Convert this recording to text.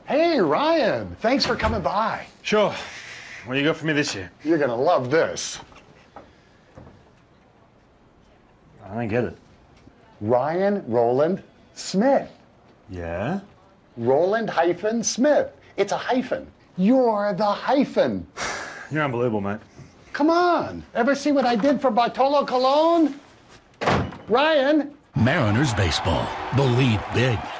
Hey, Ryan, thanks for coming by. Sure. What do you got for me this year? You're gonna love this. I don't get it. Ryan Rowland-Smith. Yeah? Rowland-Smith. It's a hyphen. You're the hyphen. You're unbelievable, mate. Come on. Ever see what I did for Bartolo Colon? Ryan. Mariners baseball. Believe big.